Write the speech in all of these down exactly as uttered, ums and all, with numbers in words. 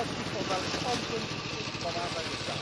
kwestie van welk standpunt van waar wij staan.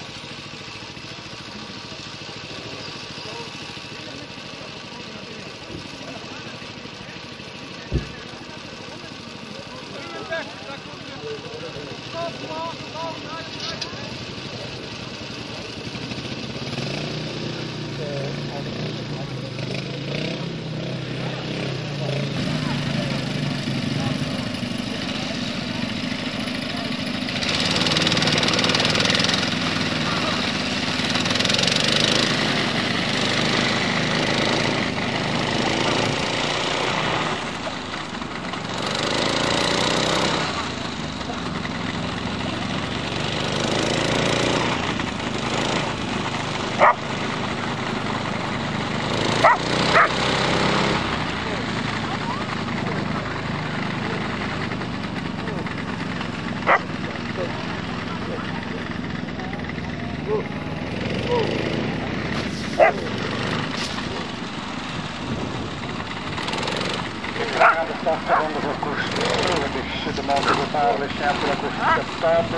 De modo totale sempre la accettato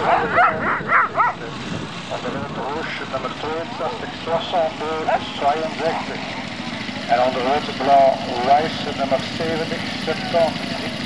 onderuit roosje nummer tweeënzestig soixante-deux tweeënzestig en onderuit blauw wijze nummer zeventig zeventig.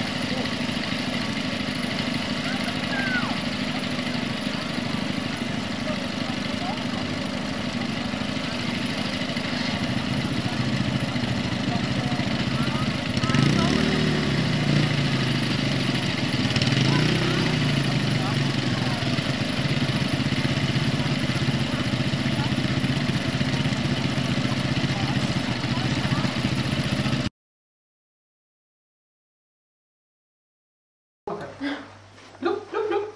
Loop, loop, loop.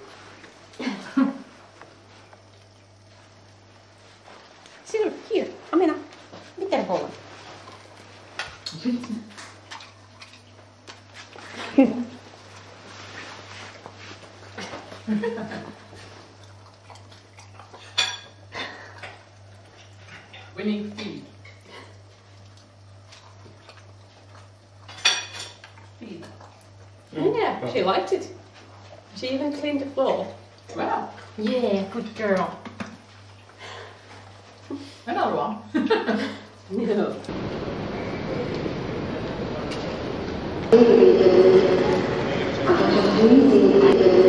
Zie je, hier, Ameena, die kerbollen. Winning feed. Feed. Yeah, she liked it. She even cleaned the floor. Wow. Yeah, good girl. Another one. No. I